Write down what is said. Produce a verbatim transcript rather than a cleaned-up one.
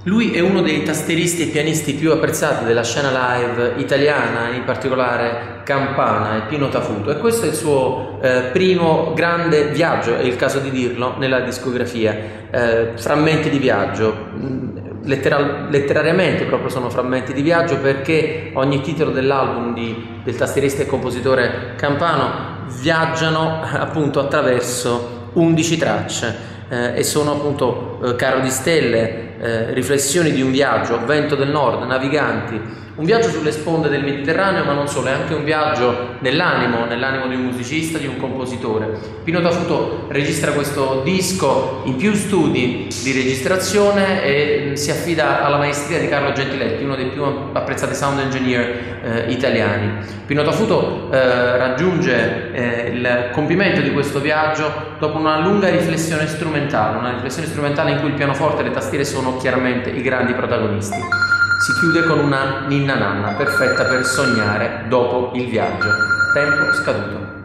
Lui è uno dei tasteristi e pianisti più apprezzati della scena live italiana, in particolare campana, e Pino Tafuto, e questo è il suo eh, primo grande viaggio, è il caso di dirlo, nella discografia. Eh, frammenti di viaggio, letteral, letterariamente proprio sono frammenti di viaggio, perché ogni titolo dell'album di, del tastierista e compositore campano viaggiano appunto attraverso undici tracce. Eh, e sono appunto eh, Carro di stelle, eh, Riflessioni di un viaggio, Vento del Nord, Naviganti, un viaggio sulle sponde del Mediterraneo, ma non solo, è anche un viaggio nell'animo, nell'animo di un musicista, di un compositore. Pino Tafuto registra questo disco in più studi di registrazione e si affida alla maestria di Carlo Gentiletti, uno dei più apprezzati sound engineer eh, italiani. Pino Tafuto eh, raggiunge eh, il compimento di questo viaggio dopo una lunga riflessione strumentale, una riflessione strumentale in cui il pianoforte e le tastiere sono chiaramente i grandi protagonisti. Si chiude con una ninna nanna perfetta per sognare dopo il viaggio. Tempo scaduto.